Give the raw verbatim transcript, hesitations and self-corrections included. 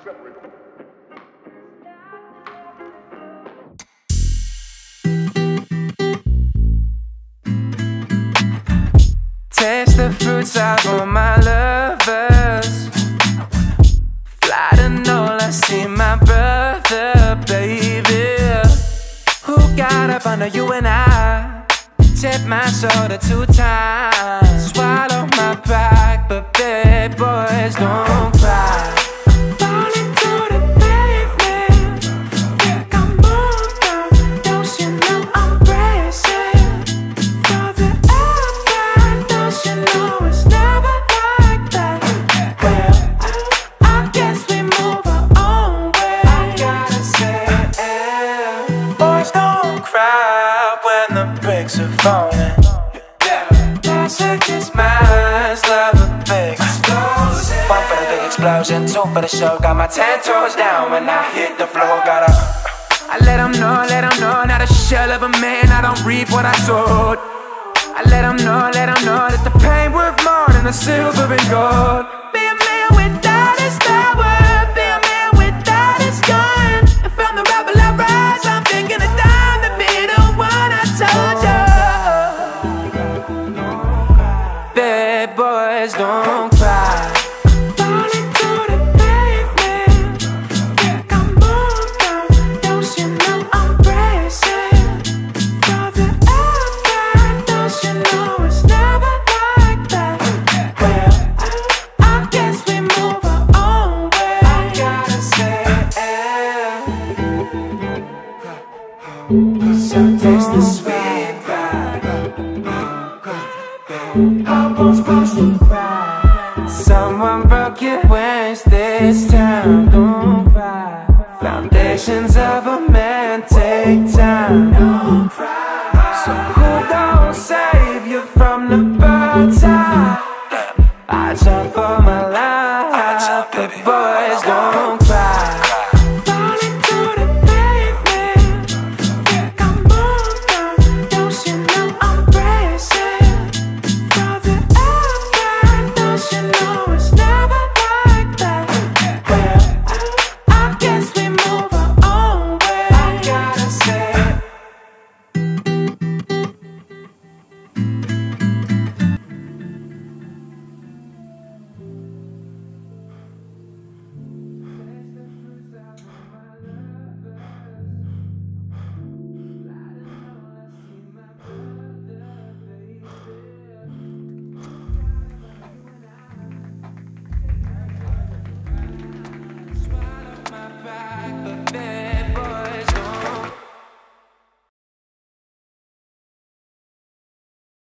Taste the fruits of all my lovers. Fly to NOLA, see my brother, baby. Who got up under you and I? Tip my shoulder two times. Swallow my pride, but bad boys don't cry. Fall into the pavement. Think I'm moved on. Don't you know I'm bracing for the upright? Don't you know it's never like that? Well, I, I guess we move our own way. I gotta say it. Boys don't cry when the bricks are falling. Classic is mine, love a big explosion. One for the big explosion, two for the show. Got my ten toes down when I hit the floor. Gotta I let them know, let them know. Not a shell of a man, I don't reap what I sowed. I let them know, let them know that the pain worth more than the silver and gold. Be a man without his power, be a man without his gun. And from the rebel I rise, I'm thinking of time to be the one I told you. Bad boys don't cry. Fall into the pavement. Think I'm moved on. Don't you know I'm bracing for the upright? Don't you know it's never like that? Well, I, I guess we move our own way. I gotta say it. So taste the sweet vibe. I was supposed to cry. Someone broke your wings this time. Don't cry. Foundations of a man take time.